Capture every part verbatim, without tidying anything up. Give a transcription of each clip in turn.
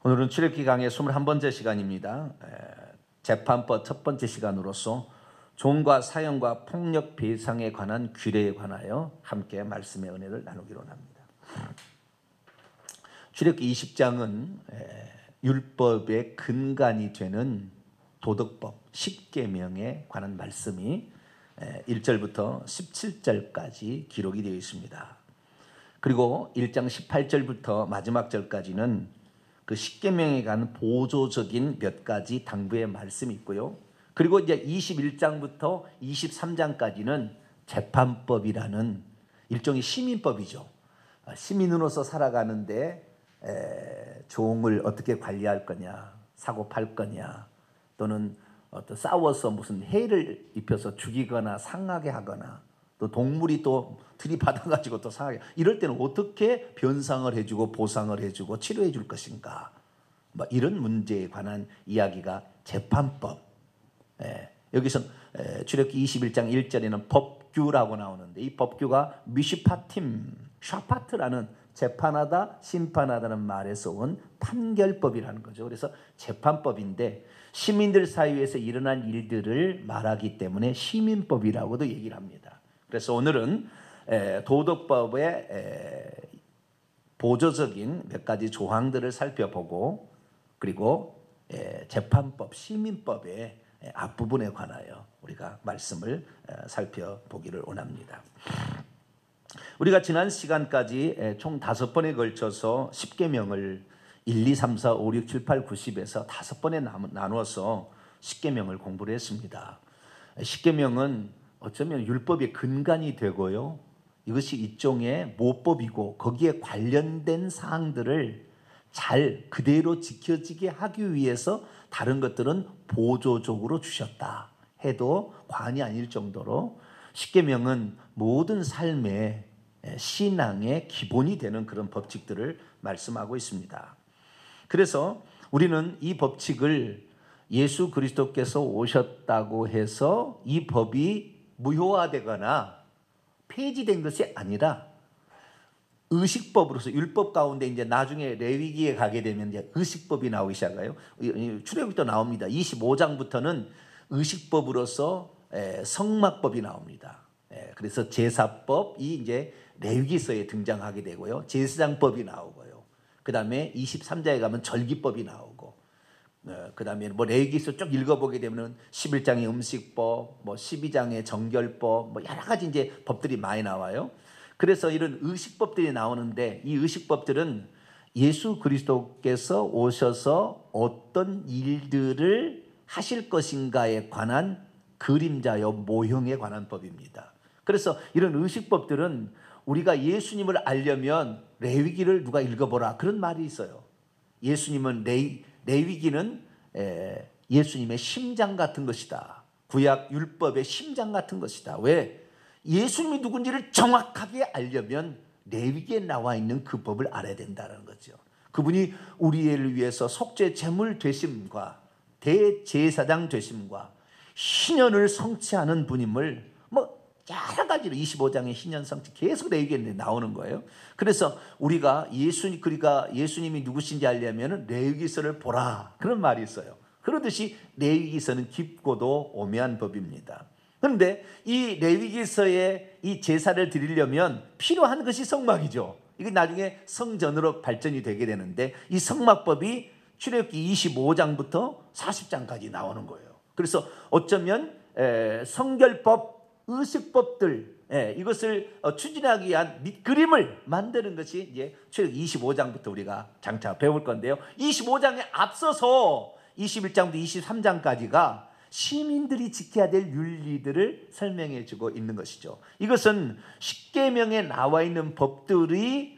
오늘은 출애굽기 강의 이십일 번째 시간입니다. 재판법 첫 번째 시간으로서 종과 사형과 폭력 배상에 관한 규례에 관하여 함께 말씀의 은혜를 나누기로 합니다. 출애굽기 이십 장은 율법의 근간이 되는 도덕법 십계명에 관한 말씀이 일 절부터 십칠 절까지 기록이 되어 있습니다. 그리고 일 장 십팔 절부터 마지막 절까지는 그 십계명에 관한 보조적인 몇 가지 당부의 말씀이 있고요. 그리고 이제 이십일 장부터 이십삼 장까지는 재판법이라는 일종의 시민법이죠. 시민으로서 살아가는데 에, 종을 어떻게 관리할 거냐, 사고 팔 거냐, 또는 어떤 싸워서 무슨 해를 입혀서 죽이거나 상하게 하거나, 또 동물이 또 들이받아가지고 또 상하게, 이럴 때는 어떻게 변상을 해주고 보상을 해주고 치료해 줄 것인가, 뭐 이런 문제에 관한 이야기가 재판법. 예, 여기서 출애굽기 이십일 장 일 절에는 법규라고 나오는데, 이 법규가 미시파팀, 샤파트라는 재판하다, 심판하다는 말에서 온 판결법이라는 거죠. 그래서 재판법인데 시민들 사이에서 일어난 일들을 말하기 때문에 시민법이라고도 얘기를 합니다. 그래서 오늘은 도덕법의 보조적인 몇 가지 조항들을 살펴보고, 그리고 재판법, 시민법의 앞부분에 관하여 우리가 말씀을 살펴보기를 원합니다. 우리가 지난 시간까지 총 다섯 번에 걸쳐서 십계명을 일, 이, 삼, 사, 오, 육, 칠, 팔, 구, 십에서 다섯 번에 나누어서 십계명을 공부를 했습니다. 십계명은 어쩌면 율법의 근간이 되고요, 이것이 일종의 모법이고 거기에 관련된 사항들을 잘 그대로 지켜지게 하기 위해서 다른 것들은 보조적으로 주셨다 해도 과언이 아닐 정도로 십계명은 모든 삶의 신앙의 기본이 되는 그런 법칙들을 말씀하고 있습니다. 그래서 우리는 이 법칙을 예수 그리스도께서 오셨다고 해서 이 법이 무효화되거나 폐지된 것이 아니라 의식법으로서, 율법 가운데 이제 나중에 레위기에 가게 되면 이제 의식법이 나오기 시작해요. 출애굽기도 나옵니다. 이십오 장부터는 의식법으로서 성막법이 나옵니다. 그래서 제사법이 이제 레위기서에 등장하게 되고요, 제사장법이 나오고요, 그 다음에 이십삼 장에 가면 절기법이 나오고, 그 다음에 뭐 레위기서 쭉 읽어보게 되면 십일 장의 음식법, 뭐 십이 장의 정결법, 뭐 여러 가지 이제 법들이 많이 나와요. 그래서 이런 의식법들이 나오는데, 이 의식법들은 예수 그리스도께서 오셔서 어떤 일들을 하실 것인가에 관한 그림자요 모형에 관한 법입니다. 그래서 이런 의식법들은 우리가 예수님을 알려면 레위기를 누가 읽어보라, 그런 말이 있어요. 예수님은 레위, 레위기는 에, 예수님의 심장 같은 것이다. 구약 율법의 심장 같은 것이다. 왜? 예수님이 누군지를 정확하게 알려면 레위기에 나와 있는 그 법을 알아야 된다는 거죠. 그분이 우리를 위해서 속죄 제물 되심과 대제사장 되심과 희년을 성취하는 분임을 뭐 여러 가지로 이십오 장의 희년 성취 계속 레위기에 나오는 거예요. 그래서 우리가 예수님, 그러니까 예수님이 누구신지 알려면 레위기서를 보라, 그런 말이 있어요. 그러듯이 레위기서는 깊고도 오묘한 법입니다. 그런데 이 레위기서에 이 제사를 드리려면 필요한 것이 성막이죠. 이게 나중에 성전으로 발전이 되게 되는데, 이 성막법이 출애굽기 이십오 장부터 사십 장까지 나오는 거예요. 그래서 어쩌면 성결법, 의식법들, 이것을 추진하기 위한 밑그림을 만드는 것이 이제 출애굽기 이십오 장부터 우리가 장차 배울 건데요, 이십오 장에 앞서서 이십일 장부터 이십삼 장까지가 시민들이 지켜야 될 윤리들을 설명해 주고 있는 것이죠. 이것은 십계명에 나와 있는 법들이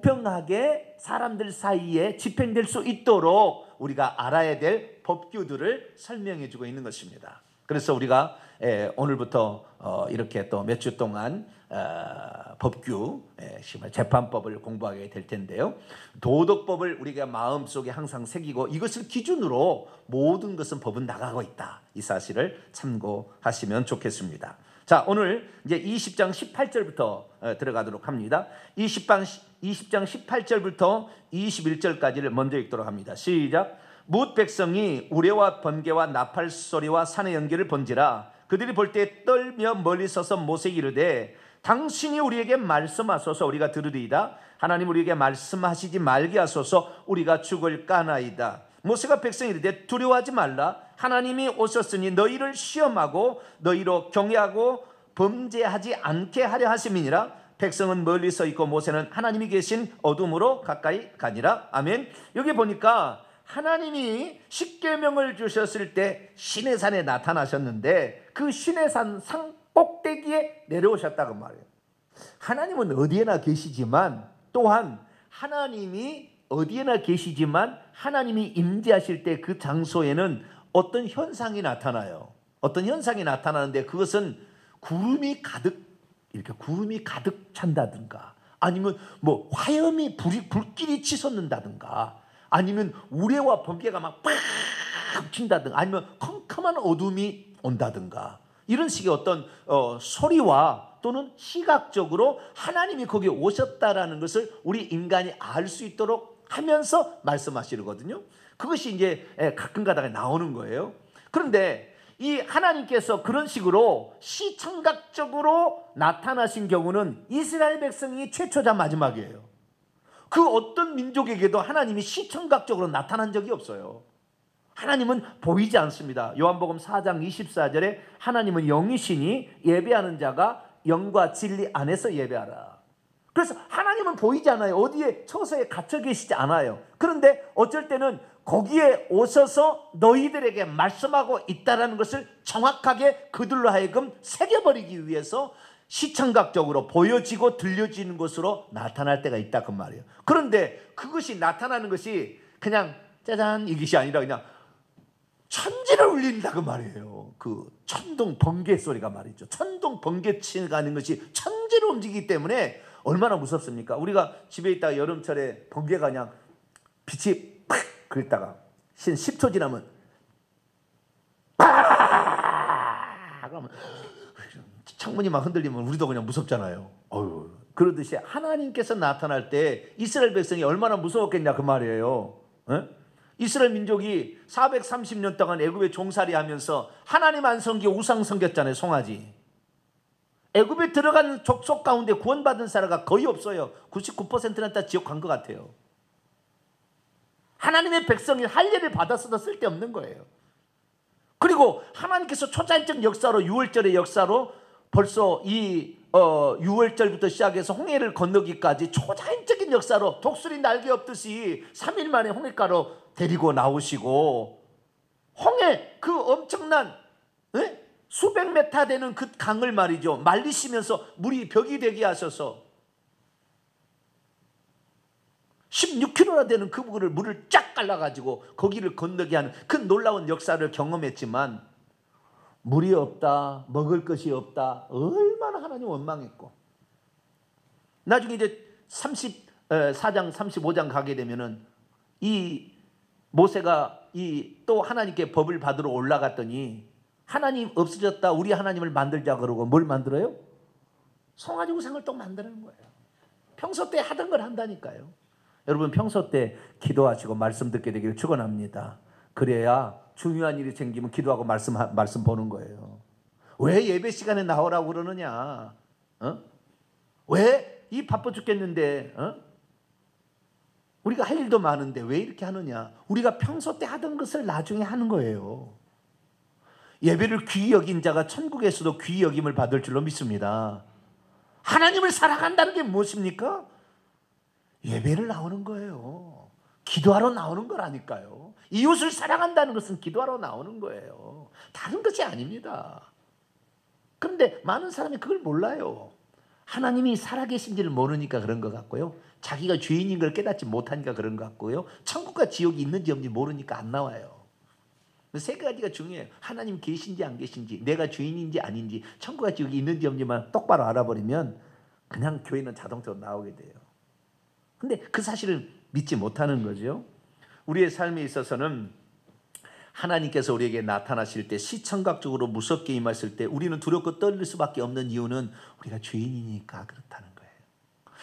공평하게 사람들 사이에 집행될 수 있도록 우리가 알아야 될 법규들을 설명해 주고 있는 것입니다. 그래서 우리가 오늘부터 이렇게 또 몇 주 동안 법규, 재판법을 공부하게 될 텐데요, 도덕법을 우리가 마음속에 항상 새기고 이것을 기준으로 모든 것은 법은 나가고 있다, 이 사실을 참고하시면 좋겠습니다. 자, 오늘 이제 이십 장 십팔 절부터 들어가도록 합니다. 이십 장 이십 장 십팔 절부터 이십일 절까지를 먼저 읽도록 합니다. 시작. 뭇 백성이 우레와 번개와 나팔 소리와 산의 연기를 본지라 그들이 볼 때 떨며 멀리 서서 모세에게 이르되 당신이 우리에게 말씀하소서 우리가 들으리이다. 하나님 우리에게 말씀하시지 말게 하소서 우리가 죽을까나이다. 모세가 백성이 이르되 두려워하지 말라. 하나님이 오셨으니 너희를 시험하고 너희로 경외하고 범죄하지 않게 하려 하심이니라. 백성은 멀리 서 있고 모세는 하나님이 계신 어둠으로 가까이 가니라. 아멘. 여기 보니까 하나님이 십계명을 주셨을 때 시내산에 나타나셨는데 그 시내산 산 꼭대기에 내려오셨다고 말이에요. 하나님은 어디에나 계시지만 또한 하나님이 어디에나 계시지만 하나님이 임재하실 때 그 장소에는 어떤 현상이 나타나요. 어떤 현상이 나타나는데 그것은 구름이 가득 이렇게 구름이 가득 찬다든가 아니면 뭐 화염이 불이 불길이 치솟는다든가 아니면 우레와 번개가 막 팍 친다든가 아니면 컴컴한 어둠이 온다든가 이런 식의 어떤 어, 소리와 또는 시각적으로 하나님이 거기에 오셨다라는 것을 우리 인간이 알 수 있도록 하면서 말씀하시거든요. 그것이 이제 가끔 가다가 나오는 거예요. 그런데 이 하나님께서 그런 식으로 시청각적으로 나타나신 경우는 이스라엘 백성이 최초자 마지막이에요. 그 어떤 민족에게도 하나님이 시청각적으로 나타난 적이 없어요. 하나님은 보이지 않습니다. 요한복음 사 장 이십사 절에 하나님은 영이시니 예배하는 자가 영과 진리 안에서 예배하라. 그래서 하나님은 보이지 않아요. 어디에 처소에 갇혀 계시지 않아요. 그런데 어쩔 때는 거기에 오셔서 너희들에게 말씀하고 있다는 것을 정확하게 그들로 하여금 새겨버리기 위해서 시청각적으로 보여지고 들려지는 것으로 나타날 때가 있다 그 말이에요. 그런데 그것이 나타나는 것이 그냥 짜잔 이것이 아니라 그냥 천지를 울린다 그 말이에요. 그 천둥 번개 소리가 말이죠. 천둥 번개 치는 것이 천지를 움직이기 때문에 얼마나 무섭습니까? 우리가 집에 있다가 여름철에 번개가 그냥 빛이 팍 그랬다가 십 초 지나면 팍 그러면 창문이 막 흔들리면 우리도 그냥 무섭잖아요. 어휴. 그러듯이 하나님께서 나타날 때 이스라엘 백성이 얼마나 무서웠겠냐 그 말이에요. 에? 이스라엘 민족이 사백삼십 년 동안 애굽에 종살이 하면서 하나님 안 섬기고 우상 섬겼잖아요. 송아지. 애굽에 들어간 족속 가운데 구원받은 사람가 거의 없어요. 구십구 퍼센트는 다 지옥 간 것 같아요. 하나님의 백성이 할례를 받았어도 쓸데없는 거예요. 그리고 하나님께서 초자연적 역사로 유월절의 역사로 벌써 이 어, 유월절부터 시작해서 홍해를 건너기까지 초자연적인 역사로 독수리 날개 없듯이 삼 일 만에 홍해가로 데리고 나오시고 홍해 그 엄청난 에? 수백 메타 되는 그 강을 말이죠. 말리시면서 물이 벽이 되게 하셔서 십육 킬로미터나 되는 그 물을 물을 쫙 갈라가지고 거기를 건너게 하는 그 놀라운 역사를 경험했지만 물이 없다, 먹을 것이 없다, 얼마나 하나님 원망했고 나중에 이제 삼십사 장 삼십오 장 가게 되면은 이 모세가 이 또 하나님께 법을 받으러 올라갔더니 하나님 없어졌다, 우리 하나님을 만들자 그러고 뭘 만들어요? 송아지 우상을 또 만드는 거예요. 평소 때 하던 걸 한다니까요. 여러분 평소 때 기도하시고 말씀 듣게 되기를 축원합니다. 그래야 중요한 일이 생기면 기도하고 말씀 말씀 보는 거예요. 왜 예배 시간에 나오라고 그러느냐? 어? 왜 이 바빠 죽겠는데? 어? 우리가 할 일도 많은데 왜 이렇게 하느냐? 우리가 평소 때 하던 것을 나중에 하는 거예요. 예배를 귀히 여긴 자가 천국에서도 귀히 여김을 받을 줄로 믿습니다. 하나님을 사랑한다는 게 무엇입니까? 예배를 나오는 거예요. 기도하러 나오는 거라니까요. 이웃을 사랑한다는 것은 기도하러 나오는 거예요. 다른 것이 아닙니다. 그런데 많은 사람이 그걸 몰라요. 하나님이 살아계신지를 모르니까 그런 것 같고요. 자기가 죄인인 걸 깨닫지 못하니까 그런 것 같고요. 천국과 지옥이 있는지 없는지 모르니까 안 나와요. 세 가지가 중요해요. 하나님 계신지 안 계신지, 내가 죄인인지 아닌지, 천국과 지옥이 있는지 없는지만 똑바로 알아버리면 그냥 교회는 자동적으로 나오게 돼요. 근데 그 사실을 믿지 못하는 거죠. 우리의 삶에 있어서는 하나님께서 우리에게 나타나실 때 시청각적으로 무섭게 임하실 때 우리는 두렵고 떨릴 수밖에 없는 이유는 우리가 죄인이니까 그렇다는 거예요.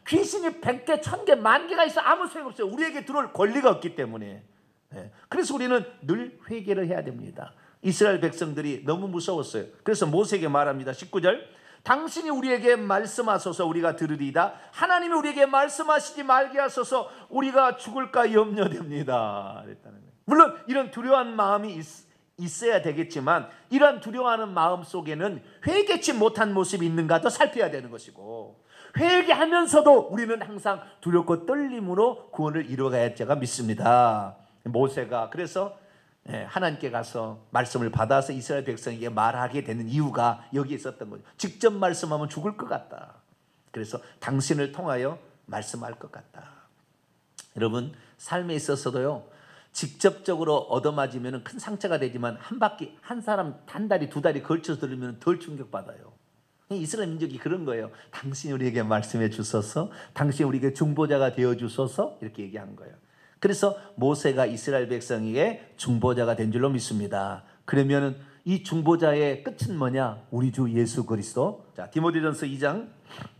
귀신이 백 개, 천 개, 만 개가 있어 아무 소용없어요. 우리에게 들어올 권리가 없기 때문에. 그래서 우리는 늘 회개를 해야 됩니다. 이스라엘 백성들이 너무 무서웠어요. 그래서 모세에게 말합니다. 십구 절, 당신이 우리에게 말씀하소서 우리가 들으리이다. 하나님이 우리에게 말씀하시지 말게 하소서 우리가 죽을까 염려됩니다. 그랬다는 거예요. 물론 이런 두려워한 마음이 있, 있어야 되겠지만 이러한 두려워하는 마음 속에는 회개치 못한 모습이 있는가도 살펴야 되는 것이고, 회개하면서도 우리는 항상 두렵고 떨림으로 구원을 이루어가야 할 자가 믿습니다. 모세가 그래서 하나님께 가서 말씀을 받아서 이스라엘 백성에게 말하게 되는 이유가 여기에 있었던 거죠. 직접 말씀하면 죽을 것 같다. 그래서 당신을 통하여 말씀할 것 같다. 여러분, 삶에 있어서도요, 직접적으로 얻어맞으면 큰 상처가 되지만 한 바퀴, 한 사람 한 다리 두 다리 걸쳐서 들으면 덜 충격받아요. 이스라엘 민족이 그런 거예요. 당신이 우리에게 말씀해 주소서, 당신이 우리에게 중보자가 되어 주소서, 이렇게 얘기한 거예요. 그래서 모세가 이스라엘 백성에게 중보자가 된 줄로 믿습니다. 그러면 이 중보자의 끝은 뭐냐? 우리 주 예수 그리스도. 자, 디모데전서 이 장,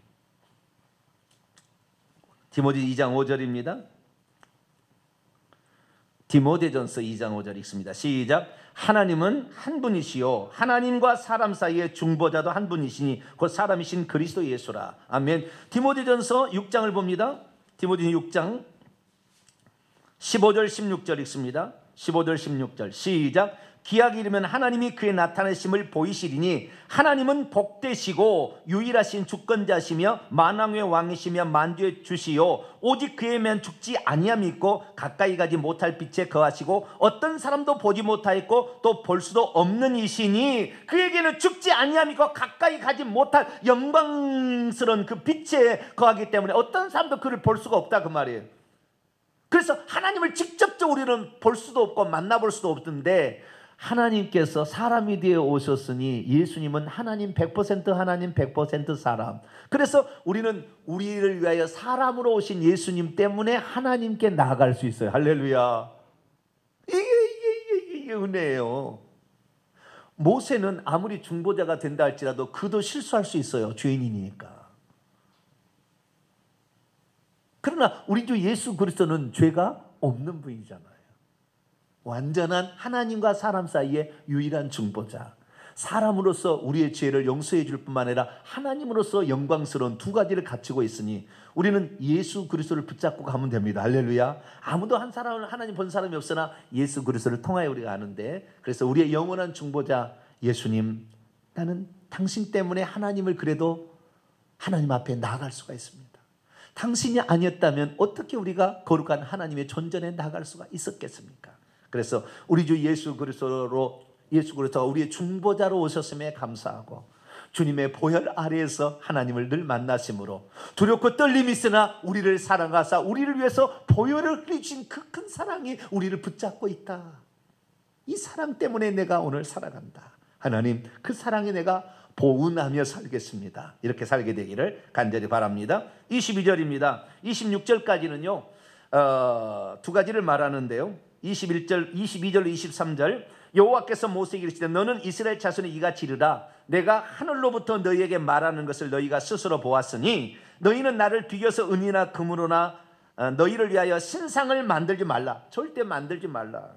디모데 이 장 오 절입니다. 디모데전서 이 장 오 절 읽습니다. 시작. 하나님은 한 분이시요 하나님과 사람 사이의 중보자도 한 분이시니 곧 사람이신 그리스도 예수라. 아멘. 디모데전서 육 장을 봅니다. 디모데 육 장 십오 절 십육 절 읽습니다. 십오 절 십육 절 시작. 기약이 이르면 하나님이 그의 나타내심을 보이시리니 하나님은 복되시고 유일하신 주권자시며 만왕의 왕이시며 만주의 주시요 오직 그의 면 죽지 아니함이 있고 가까이 가지 못할 빛에 거하시고 어떤 사람도 보지 못하였고 또 볼 수도 없는 이시니 그에게는 죽지 아니함이 있고 가까이 가지 못할 영광스러운 그 빛에 거하기 때문에 어떤 사람도 그를 볼 수가 없다 그 말이에요. 그래서 하나님을 직접적으로 우리는 볼 수도 없고 만나볼 수도 없는데 하나님께서 사람이 되어 오셨으니 예수님은 하나님 백 퍼센트 하나님 백 퍼센트 사람. 그래서 우리는 우리를 위하여 사람으로 오신 예수님 때문에 하나님께 나아갈 수 있어요. 할렐루야. 이게 이게 이게, 이게 은혜예요. 모세는 아무리 중보자가 된다 할지라도 그도 실수할 수 있어요. 죄인이니까. 그러나 우리 주 예수 그리스도는 죄가 없는 분이잖아요. 완전한 하나님과 사람 사이의 유일한 중보자. 사람으로서 우리의 죄를 용서해 줄 뿐만 아니라 하나님으로서 영광스러운 두 가지를 갖추고 있으니 우리는 예수 그리스도를 붙잡고 가면 됩니다. 할렐루야. 아무도 한 사람을 하나님 본 사람이 없으나 예수 그리스도를 통하여 우리가 아는데, 그래서 우리의 영원한 중보자 예수님, 나는 당신 때문에 하나님을 그래도 하나님 앞에 나아갈 수가 있습니다. 당신이 아니었다면 어떻게 우리가 거룩한 하나님의 존전에 나아갈 수가 있었겠습니까? 그래서 우리 주 예수 그리스도로 예수 그리스도가 우리의 중보자로 오셨음에 감사하고 주님의 보혈 아래에서 하나님을 늘 만나심으로 두렵고 떨림이 있으나 우리를 사랑하사 우리를 위해서 보혈을 흘리신 그 큰 사랑이 우리를 붙잡고 있다. 이 사랑 때문에 내가 오늘 살아간다. 하나님, 그 사랑에 내가 보은하며 살겠습니다. 이렇게 살게 되기를 간절히 바랍니다. 이십이 절입니다. 이십육 절까지는요 어, 두 가지를 말하는데요. 이십일 절, 이십이 절, 이십삼 절 여호와께서 모세에게 이르시되 너는 이스라엘 자손에 이같이 이르라. 내가 하늘로부터 너희에게 말하는 것을 너희가 스스로 보았으니 너희는 나를 뒤져서 은이나 금으로나 너희를 위하여 신상을 만들지 말라. 절대 만들지 말라.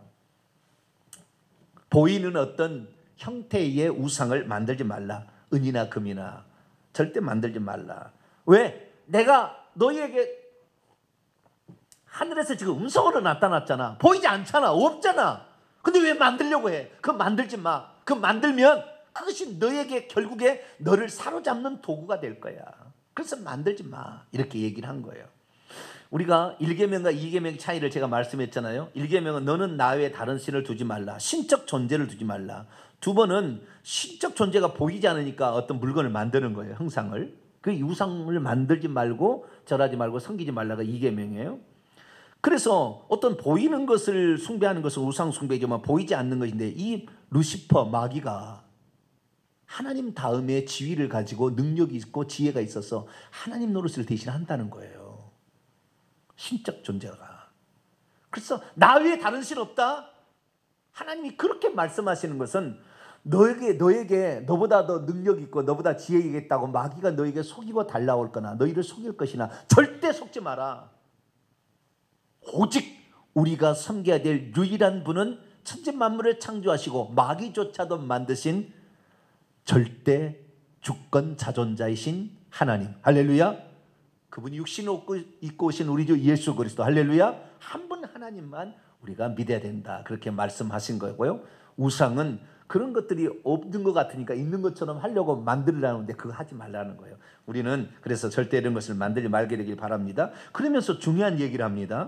보이는 어떤 형태의 우상을 만들지 말라. 은이나 금이나 절대 만들지 말라. 왜? 내가 너희에게 하늘에서 지금 음성으로 나타났잖아. 보이지 않잖아. 없잖아. 근데 왜 만들려고 해? 그거 만들지 마. 그거 만들면 그것이 너에게 결국에 너를 사로잡는 도구가 될 거야. 그래서 만들지 마. 이렇게 얘기를 한 거예요. 우리가 일 계명과 이 계명의 차이를 제가 말씀했잖아요. 일 계명은 너는 나 외에 다른 신을 두지 말라. 신적 존재를 두지 말라. 두 번은 신적 존재가 보이지 않으니까 어떤 물건을 만드는 거예요. 형상을. 그 우상을 만들지 말고 절하지 말고 섬기지 말라가 이 계명이에요. 그래서 어떤 보이는 것을 숭배하는 것은 우상 숭배지만 보이지 않는 것인데 이 루시퍼 마귀가 하나님 다음에 지위를 가지고 능력이 있고 지혜가 있어서 하나님 노릇을 대신 한다는 거예요. 신적 존재가. 그래서 나 외에 다른 신 없다? 하나님이 그렇게 말씀하시는 것은 너에게 너에게 너보다 더 능력 있고 너보다 지혜 있겠다고 마귀가 너에게 속이고 달라올 거나 너희를 속일 것이나 절대 속지 마라. 오직 우리가 섬겨야 될 유일한 분은 천지 만물을 창조하시고 마귀조차도 만드신 절대 주권 자존자이신 하나님. 할렐루야. 그분이 육신을 입고 오신 우리 주 예수 그리스도. 할렐루야. 한 분 하나님만 우리가 믿어야 된다. 그렇게 말씀하신 거고요. 우상은 그런 것들이 없는 것 같으니까 있는 것처럼 하려고 만들려는데 그거 하지 말라는 거예요. 우리는 그래서 절대 이런 것을 만들지 말게 되길 바랍니다. 그러면서 중요한 얘기를 합니다.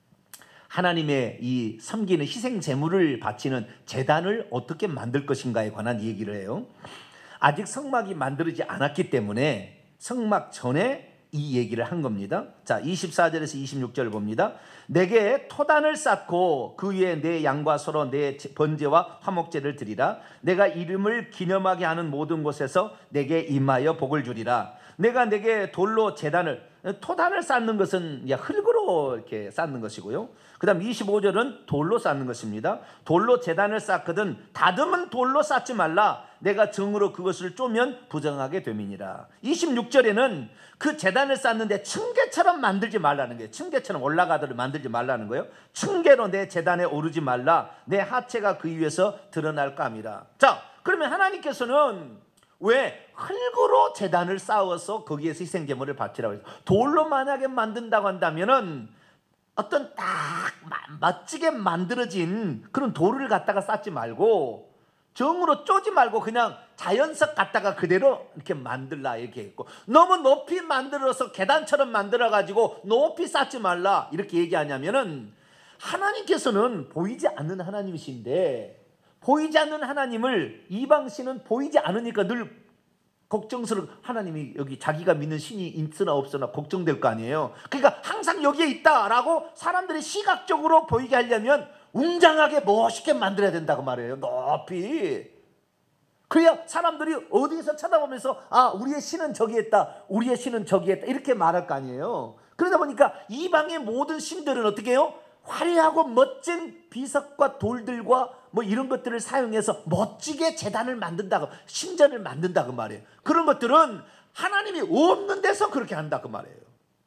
하나님의 이 섬기는 희생 제물을 바치는 제단을 어떻게 만들 것인가에 관한 얘기를 해요. 아직 성막이 만들어지지 않았기 때문에 성막 전에 이 얘기를 한 겁니다. 자, 이십사 절에서 이십육 절 봅니다. 내게 토단을 쌓고 그 위에 내 양과 소로 내 번제와 화목제를 드리라. 내가 이름을 기념하게 하는 모든 곳에서 내게 임하여 복을 주리라. 내가 내게 돌로 제단을, 토단을 쌓는 것은 흙으로 이렇게 쌓는 것이고요. 그 다음 이십오 절은 돌로 쌓는 것입니다. 돌로 제단을 쌓거든 다듬은 돌로 쌓지 말라. 내가 정으로 그것을 쪼면 부정하게 됨이니라. 이십육 절에는 그 제단을 쌓는데 층계처럼 만들지 말라는 거예요. 층계처럼 올라가도록 만들지 말라는 거예요. 층계로 내 제단에 오르지 말라. 내 하체가 그 위에서 드러날까 함이라. 자, 그러면 하나님께서는 왜 흙으로 제단을 쌓아서 거기에서 희생제물을 바치라고 해서 돌로 만약에 만든다고 한다면은 어떤 딱 멋지게 만들어진 그런 돌을 갖다가 쌓지 말고 정으로 쪼지 말고 그냥 자연석 갖다가 그대로 이렇게 만들라 이렇게 했고, 너무 높이 만들어서 계단처럼 만들어 가지고 높이 쌓지 말라 이렇게 얘기하냐면은 하나님께서는 보이지 않는 하나님이신데 보이지 않는 하나님을 이방신은 보이지 않으니까 늘 걱정스러운, 하나님이 여기 자기가 믿는 신이 있으나 없으나 걱정될 거 아니에요. 그러니까 항상 여기에 있다라고 사람들이 시각적으로 보이게 하려면 웅장하게 멋있게 만들어야 된다고 말해요. 높이. 그래야 사람들이 어디서 쳐다보면서 아, 우리의 신은 저기에 있다, 우리의 신은 저기에 있다 이렇게 말할 거 아니에요. 그러다 보니까 이방의 모든 신들은 어떻게 해요? 화려하고 멋진 비석과 돌들과 뭐 이런 것들을 사용해서 멋지게 제단을 만든다고, 신전을 만든다고 말이에요. 그런 것들은 하나님이 없는 데서 그렇게 한다고 말이에요.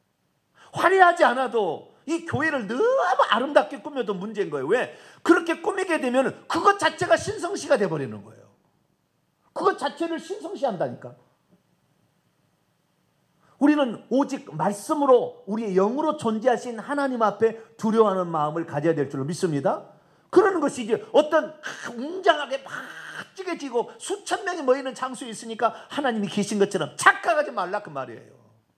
화려하지 않아도 이 교회를 너무 아름답게 꾸며도 문제인 거예요. 왜? 그렇게 꾸미게 되면 그것 자체가 신성시가 돼버리는 거예요. 그것 자체를 신성시한다니까. 우리는 오직 말씀으로 우리의 영으로 존재하신 하나님 앞에 두려워하는 마음을 가져야 될 줄로 믿습니다. 그러는 것이 이제 어떤 웅장하게 멋지게 지고 수천 명이 모이는 장소에 있으니까 하나님이 계신 것처럼 착각하지 말라 그 말이에요.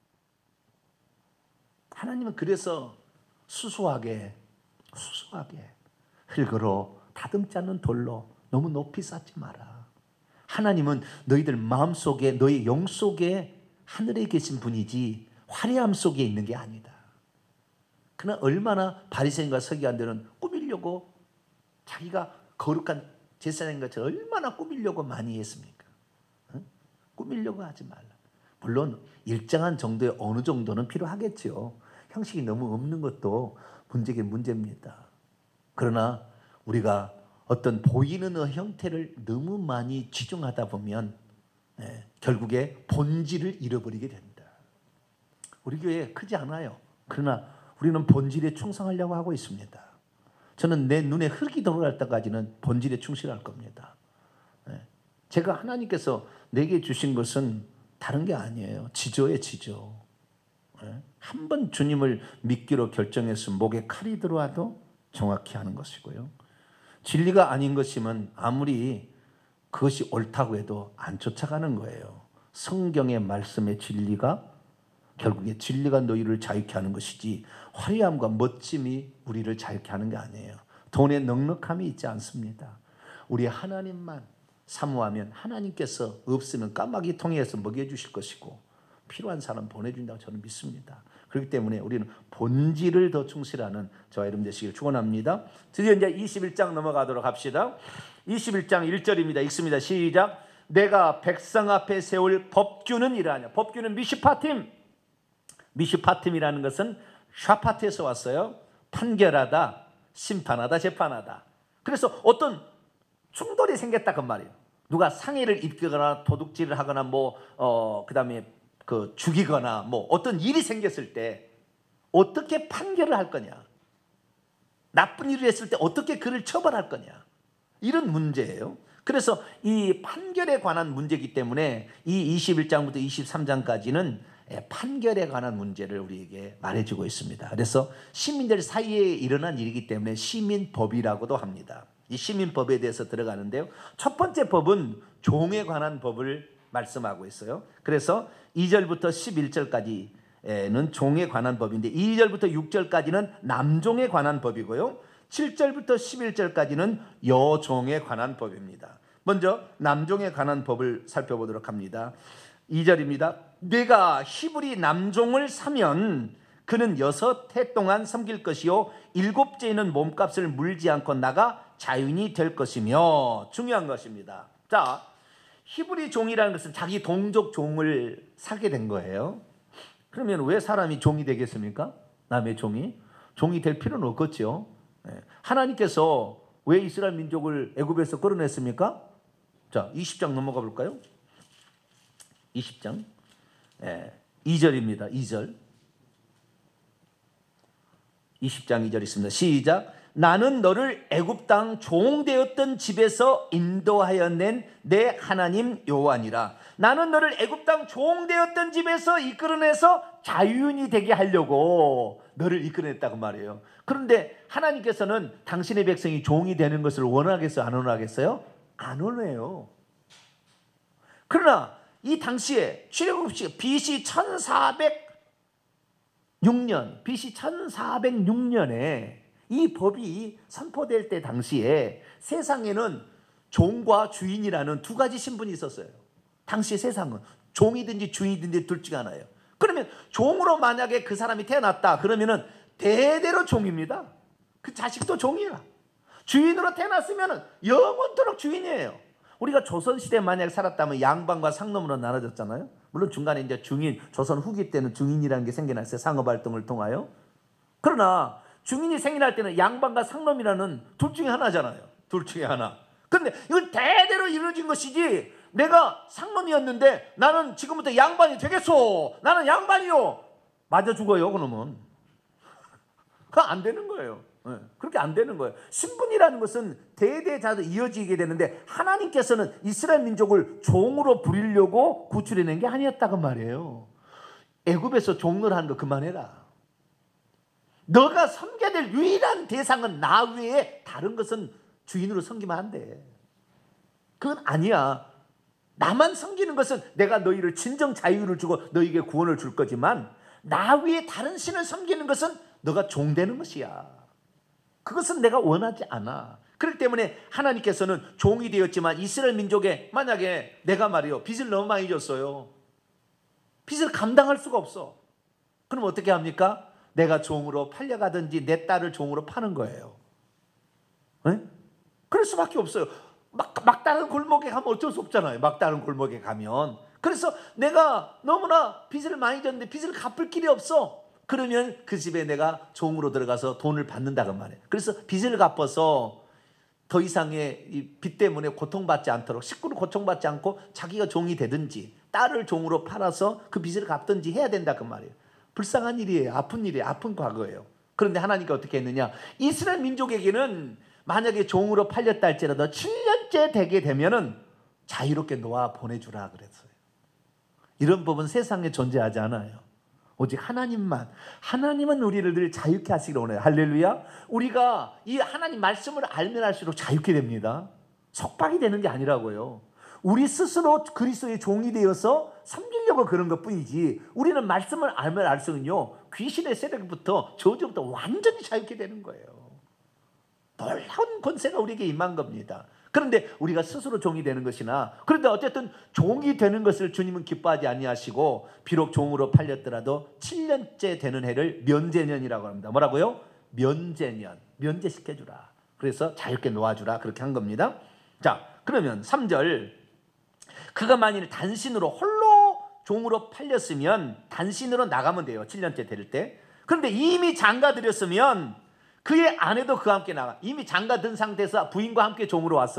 하나님은 그래서 수수하게 수수하게 흙으로 다듬지 않는 돌로 너무 높이 쌓지 마라. 하나님은 너희들 마음속에, 너희 영 속에 하늘에 계신 분이지 화려함 속에 있는 게 아니다. 그러나 얼마나 바리새인과 서기관들은 꾸미려고 자기가 거룩한 제사장인 것처럼 얼마나 꾸미려고 많이 했습니까? 응? 꾸미려고 하지 말라. 물론 일정한 정도의 어느 정도는 필요하겠죠. 형식이 너무 없는 것도 문제긴 문제입니다. 그러나 우리가 어떤 보이는 형태를 너무 많이 치중하다 보면 네, 결국에 본질을 잃어버리게 됩니다. 우리 교회 크지 않아요. 그러나 우리는 본질에 충성하려고 하고 있습니다. 저는 내 눈에 흙이 들어갈 때까지는 본질에 충실할 겁니다. 네. 제가 하나님께서 내게 주신 것은 다른 게 아니에요. 지조의 지조. 네. 한 번 주님을 믿기로 결정했으면 목에 칼이 들어와도 정확히 하는 것이고요. 진리가 아닌 것이면 아무리 그것이 옳다고 해도 안 쫓아가는 거예요. 성경의 말씀의 진리가 결국에 진리가 너희를 자유케 하는 것이지 화려함과 멋짐이 우리를 자유케 하는 게 아니에요. 돈에 넉넉함이 있지 않습니다. 우리 하나님만 사모하면 하나님께서 없으면 까마귀 통해서 먹여주실 것이고 필요한 사람 보내준다고 저는 믿습니다. 그렇기 때문에 우리는 본질을 더 충실하는 저와 여러분 되시길 축원합니다. 드디어 이제 이십일 장 넘어가도록 합시다. 이십일 장 일 절입니다. 읽습니다. 시작. 내가 백성 앞에 세울 법규는 이러하냐. 법규는 미슈파팀. 미슈파팀이라는 것은 샤파트에서 왔어요. 판결하다, 심판하다, 재판하다. 그래서 어떤 충돌이 생겼다 그 말이에요. 누가 상해를 입거나 도둑질을 하거나 뭐 어 그다음에 그 죽이거나 뭐 어떤 일이 생겼을 때 어떻게 판결을 할 거냐, 나쁜 일을 했을 때 어떻게 그를 처벌할 거냐, 이런 문제예요. 그래서 이 판결에 관한 문제이기 때문에 이 이십일 장부터 이십삼 장까지는 판결에 관한 문제를 우리에게 말해주고 있습니다. 그래서 시민들 사이에 일어난 일이기 때문에 시민법이라고도 합니다. 이 시민법에 대해서 들어가는데요, 첫 번째 법은 종에 관한 법을 말씀하고 있어요. 그래서 이 절부터 십일 절까지는 종에 관한 법인데 이 절부터 육 절까지는 남종에 관한 법이고요, 칠 절부터 십일 절까지는 여종에 관한 법입니다. 먼저 남종에 관한 법을 살펴보도록 합니다. 이 절입니다. 내가 히브리 남종을 사면 그는 여섯 해 동안 섬길 것이요 일곱째에는 몸값을 물지 않고 나가 자유인이 될 것이며, 중요한 것입니다. 자, 히브리 종이라는 것은 자기 동족 종을 사게 된 거예요. 그러면 왜 사람이 종이 되겠습니까? 남의 종이? 종이 될 필요는 없겠죠. 하나님께서 왜 이스라엘 민족을 애굽에서 끌어냈습니까? 자, 이십 장 넘어가 볼까요? 이십 장 예, 이 절입니다. 이 절. 이십 장 이 절 있습니다. 시작. 나는 너를 애굽 땅 종 되었던 집에서 인도하여 낸 내 하나님 여호와니라. 나는 너를 애굽 땅 종 되었던 집에서 이끌어내서 자유인이 되게 하려고 너를 이끌어냈다고 말이에요. 그런데 하나님께서는 당신의 백성이 종이 되는 것을 원하겠어요? 안 원하겠어요? 안 원해요. 그러나 이 당시에 출애굽시 비씨 천사백육 년, 비씨 천사백육 년에 이 법이 선포될 때 당시에 세상에는 종과 주인이라는 두 가지 신분이 있었어요. 당시 세상은 종이든지 주인이든지 둘 중 하나예요. 그러면 종으로 만약에 그 사람이 태어났다 그러면은 대대로 종입니다. 그 자식도 종이야. 주인으로 태어났으면은 영원토록 주인이에요. 우리가 조선시대에 만약에 살았다면 양반과 상놈으로 나눠졌잖아요. 물론 중간에 이제 중인, 조선 후기 때는 중인이라는 게 생겨났어요. 상업활동을 통하여. 그러나 중인이 생겨날 때는 양반과 상놈이라는 둘 중에 하나잖아요. 둘 중에 하나. 근데 이건 대대로 이루어진 것이지, 내가 상놈이었는데 나는 지금부터 양반이 되겠소, 나는 양반이요, 맞아 죽어요. 그러면 그거 안 되는 거예요. 네, 그렇게 안 되는 거예요. 신분이라는 것은 대대자도 이어지게 되는데 하나님께서는 이스라엘 민족을 종으로 부리려고 구출해낸 게 아니었다고 말이에요. 애굽에서 종을 하는 거 그만해라. 너가 섬겨야 될 유일한 대상은 나 외에 다른 것은 주인으로 섬기면 안 돼. 그건 아니야. 나만 섬기는 것은 내가 너희를 진정 자유를 주고 너희에게 구원을 줄 거지만 나 외에 다른 신을 섬기는 것은 너가 종되는 것이야. 그것은 내가 원하지 않아. 그렇기 때문에 하나님께서는 종이 되었지만 이스라엘 민족에 만약에 내가 말이요 빚을 너무 많이 줬어요. 빚을 감당할 수가 없어. 그럼 어떻게 합니까? 내가 종으로 팔려가든지 내 딸을 종으로 파는 거예요. 네? 그럴 수밖에 없어요. 막, 막다른 골목에 가면 어쩔 수 없잖아요. 막다른 골목에 가면. 그래서 내가 너무나 빚을 많이 졌는데 빚을 갚을 길이 없어. 그러면 그 집에 내가 종으로 들어가서 돈을 받는다고 말해요. 그래서 빚을 갚아서 더 이상의 이 빚 때문에 고통받지 않도록, 식구를 고통받지 않고 자기가 종이 되든지 딸을 종으로 팔아서 그 빚을 갚든지 해야 된다고 말이에요. 불쌍한 일이에요. 아픈 일이에요. 아픈 과거예요. 그런데 하나님께 어떻게 했느냐? 이스라엘 민족에게는 만약에 종으로 팔렸다 할지라도 칠 년째 되게 되면은 자유롭게 놓아 보내주라 그랬어요. 이런 법은 세상에 존재하지 않아요. 오직 하나님만. 하나님은 우리를 늘 자유케 하시기를 원해요. 할렐루야. 우리가 이 하나님 말씀을 알면 할수록 자유케 됩니다. 속박이 되는 게 아니라고요. 우리 스스로 그리스도의 종이 되어서 섬기려고 그런 것뿐이지, 우리는 말씀을 알면 알수록요 귀신의 세력부터 저주부터 완전히 자유케 되는 거예요. 놀라운 권세가 우리에게 임한 겁니다. 그런데 우리가 스스로 종이 되는 것이나, 그런데 어쨌든 종이 되는 것을 주님은 기뻐하지 아니하시고 비록 종으로 팔렸더라도 칠 년째 되는 해를 면제년이라고 합니다. 뭐라고요? 면제년. 면제시켜주라. 그래서 자유롭게 놓아주라. 그렇게 한 겁니다. 자, 그러면 삼 절. 그가 만일 단신으로 홀로 종으로 팔렸으면 단신으로 나가면 돼요. 칠 년째 될 때. 그런데 이미 장가들였으면 그의 아내도 그와 함께 나가. 이미 장가든 상태에서 부인과 함께 종으로 왔어요.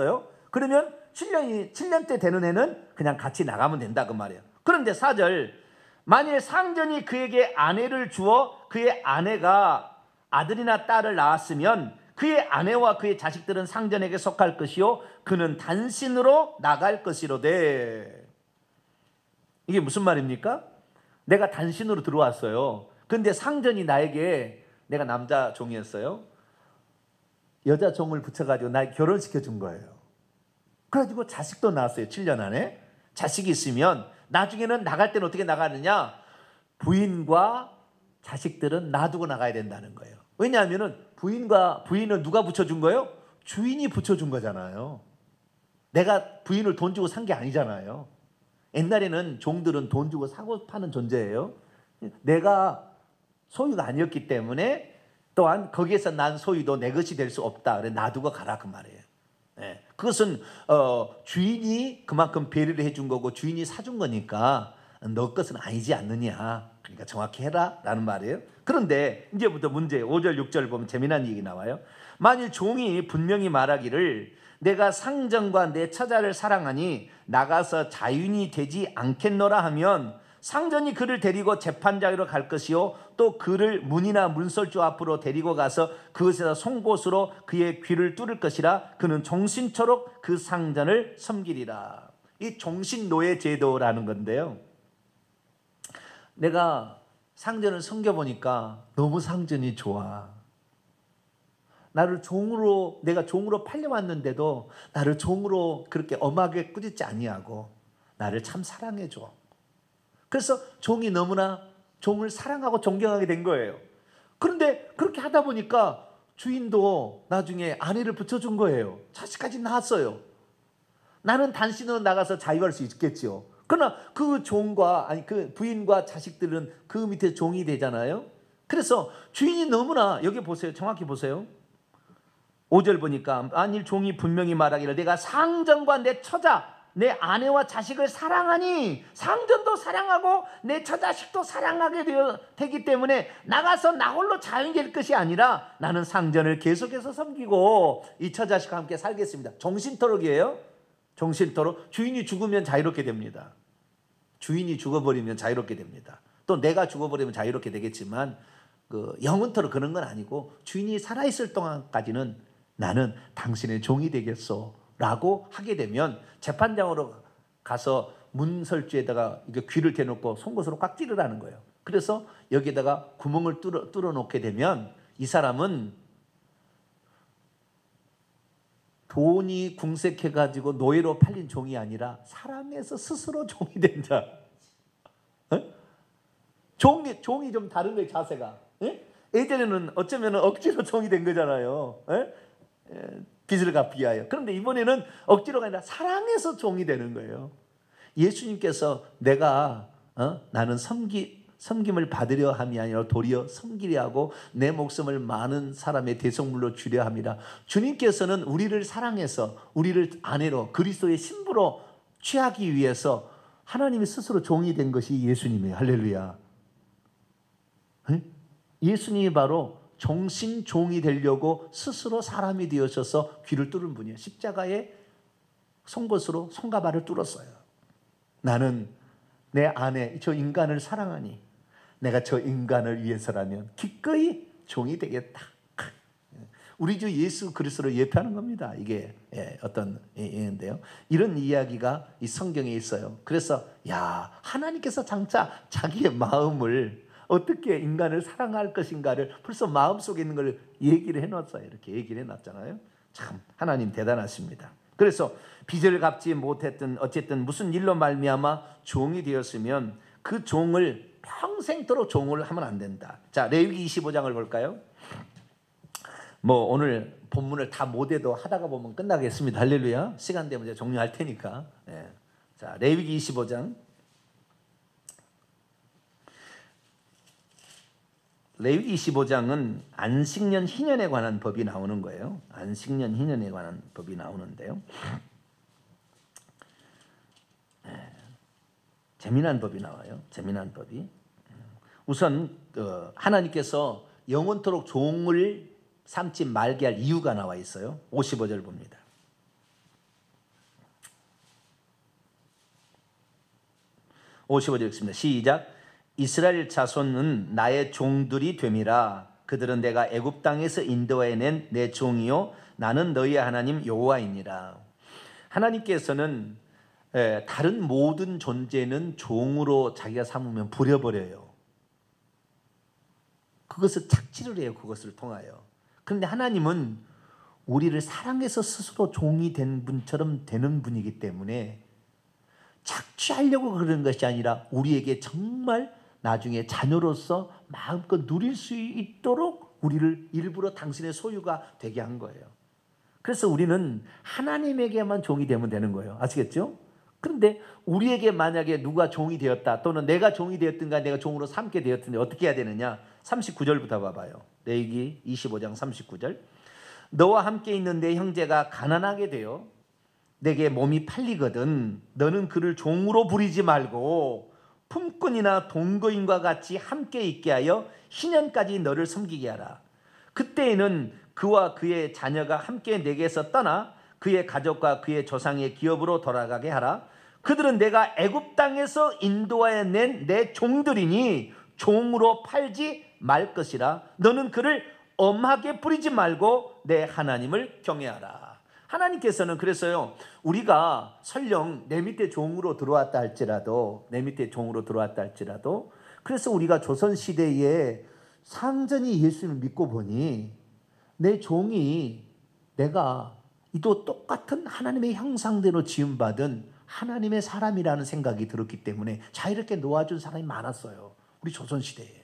그러면 칠 년이 칠 년째 되는 애는 그냥 같이 나가면 된다 그 말이에요. 그런데 사 절, 만일 상전이 그에게 아내를 주어 그의 아내가 아들이나 딸을 낳았으면 그의 아내와 그의 자식들은 상전에게 속할 것이요 그는 단신으로 나갈 것이로되. 이게 무슨 말입니까? 내가 단신으로 들어왔어요. 근데 상전이 나에게, 내가 남자 종이었어요, 여자 종을 붙여가지고 날 결혼시켜 준 거예요. 그래가지고 자식도 낳았어요. 칠 년 안에. 자식이 있으면 나중에는 나갈 때는 어떻게 나가느냐, 부인과 자식들은 놔두고 나가야 된다는 거예요. 왜냐하면 부인과 부인은 누가 붙여준 거예요? 주인이 붙여준 거잖아요. 내가 부인을 돈 주고 산 게 아니잖아요. 옛날에는 종들은 돈 주고 사고 파는 존재예요. 내가 소유가 아니었기 때문에 또한 거기에서 난 소유도 내 것이 될 수 없다. 그래 놔두고 가라 그 말이에요. 예. 그것은 어, 주인이 그만큼 배려를 해준 거고 주인이 사준 거니까 너 것은 아니지 않느냐. 그러니까 정확히 해라 라는 말이에요. 그런데 이제부터 문제, 오 절 육 절 보면 재미난 얘기 나와요. 만일 종이 분명히 말하기를 내가 상전과 내 처자를 사랑하니 나가서 자유인이 되지 않겠노라 하면 상전이 그를 데리고 재판장으로 갈 것이요 또 그를 문이나 문설주 앞으로 데리고 가서 그것에서 송곳으로 그의 귀를 뚫을 것이라. 그는 종신토록 그 상전을 섬기리라. 이 종신노예 제도라는 건데요, 내가 상전을 섬겨보니까 너무 상전이 좋아. 나를 종으로, 내가 종으로 팔려왔는데도 나를 종으로 그렇게 엄하게 꾸짖지 아니하고 나를 참 사랑해줘. 그래서 종이 너무나 종을 사랑하고 존경하게 된 거예요. 그런데 그렇게 하다 보니까 주인도 나중에 아내를 붙여준 거예요. 자식까지 낳았어요. 나는 단신으로 나가서 자유할 수 있겠지요. 그러나 그 종과, 아니 그 부인과 자식들은 그 밑에 종이 되잖아요. 그래서 주인이 너무나, 여기 보세요, 정확히 보세요. 오 절 보니까 만일 종이 분명히 말하기를 내가 상전과 내 처자 내 아내와 자식을 사랑하니, 상전도 사랑하고 내 처자식도 사랑하게 되어, 되기 때문에 나가서 나 홀로 자유인이 될 것이 아니라 나는 상전을 계속해서 섬기고 이 처자식과 함께 살겠습니다. 종신토록이에요. 종신토록. 주인이 죽으면 자유롭게 됩니다. 주인이 죽어버리면 자유롭게 됩니다. 또 내가 죽어버리면 자유롭게 되겠지만 그 영원토록 그런 건 아니고 주인이 살아있을 동안까지는 나는 당신의 종이 되겠소 라고 하게 되면 재판장으로 가서 문설주에다가 귀를 대놓고 송곳으로 꽉 찌르라는 거예요. 그래서 여기에다가 구멍을 뚫어, 뚫어 놓게 되면 이 사람은 돈이 궁색해가지고 노예로 팔린 종이 아니라 사랑해서 스스로 종이 된다. 어? 종이, 종이 좀 다른 거예요, 자세가. 에? 예전에는 어쩌면 억지로 종이 된 거잖아요. 에? 에, 빚을 갚기 위하여. 그런데 이번에는 억지로가 아니라 사랑해서 종이 되는 거예요. 예수님께서 내가 어? 나는 섬기, 섬김을 받으려 함이 아니라 도리어 섬기려 하고 내 목숨을 많은 사람의 대속물로 주려 함이라. 주님께서는 우리를 사랑해서 우리를 아내로 그리스도의 신부로 취하기 위해서 하나님이 스스로 종이 된 것이 예수님이에요. 할렐루야. 에? 예수님이 바로 종신 종이 되려고 스스로 사람이 되어셔서 귀를 뚫은 분이에요. 십자가에 송곳으로 손과 발을 뚫었어요. 나는 내 아내 저 인간을 사랑하니 내가 저 인간을 위해서라면 기꺼이 종이 되겠다. 우리 주 예수 그리스도를 예표하는 겁니다. 이게 어떤 예인데요. 이런 이야기가 이 성경에 있어요. 그래서 야, 하나님께서 장차 자기의 마음을 어떻게 인간을 사랑할 것인가를 벌써 마음속에 있는 걸 얘기를 해놨어요. 이렇게 얘기를 해놨잖아요. 참 하나님 대단하십니다. 그래서 빚을 갚지 못했든 어쨌든 무슨 일로 말미암아 종이 되었으면 그 종을 평생토록 종을 하면 안 된다. 자, 레위기 이십오 장을 볼까요? 뭐 오늘 본문을 다 못해도 하다가 보면 끝나겠습니다. 할렐루야. 시간 되면 제가 종료할 테니까. 네. 자, 레위기 이십오 장. 레위기 이십오 장은 안식년 희년에 관한 법이 나오는 거예요. 안식년 희년에 관한 법이 나오는데요. 네. 재미난 법이 나와요. 재미난 법이. 우선 어, 하나님께서 영원토록 종을 삼지 말게 할 이유가 나와 있어요. 오십오 절 봅니다. 오십오 절 읽습니다. 시작. 이스라엘 자손은 나의 종들이 됨이라. 그들은 내가 애굽 땅에서 인도해 낸 내 종이요 나는 너희의 하나님 여호와이니라. 하나님께서는 다른 모든 존재는 종으로 자기가 삼으면 부려버려요. 그것을 착취를 해요. 그것을 통하여. 그런데 하나님은 우리를 사랑해서 스스로 종이 된 분처럼 되는 분이기 때문에 착취하려고 그러는 것이 아니라 우리에게 정말 나중에 자녀로서 마음껏 누릴 수 있도록 우리를 일부러 당신의 소유가 되게 한 거예요. 그래서 우리는 하나님에게만 종이 되면 되는 거예요. 아시겠죠? 그런데 우리에게 만약에 누가 종이 되었다 또는 내가 종이 되었든가 내가 종으로 삼게 되었든지 어떻게 해야 되느냐? 삼십구 절부터 봐봐요. 레위기 이십오 장 삼십구 절. 너와 함께 있는 내 형제가 가난하게 되어 내게 몸이 팔리거든 너는 그를 종으로 부리지 말고 품꾼이나 동거인과 같이 함께 있게 하여 희년까지 너를 섬기게 하라. 그때에는 그와 그의 자녀가 함께 내게서 떠나 그의 가족과 그의 조상의 기업으로 돌아가게 하라. 그들은 내가 애굽 땅에서 인도하여 낸 내 종들이니 종으로 팔지 말 것이라. 너는 그를 엄하게 부리지 말고 내 하나님을 경외하라. 하나님께서는 그래서요, 우리가 설령 내 밑에 종으로 들어왔다 할지라도 내 밑에 종으로 들어왔다 할지라도 그래서 우리가 조선시대에 상전이 예수님을 믿고 보니 내 종이 내가 이도 똑같은 하나님의 형상대로 지음받은 하나님의 사람이라는 생각이 들었기 때문에 자유롭게 놓아준 사람이 많았어요. 우리 조선시대에.